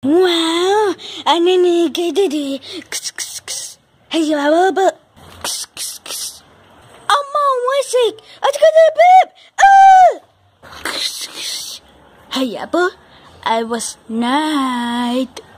Wow, أنا قدري هيا بابا أما وشك أتكد الباب هيا بابا I was night